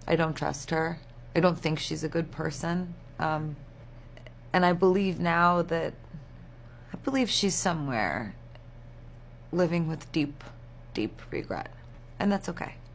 I don't trust her. I don't think she's a good person. And I believe now that she's somewhere living with deep, deep regret. And that's okay.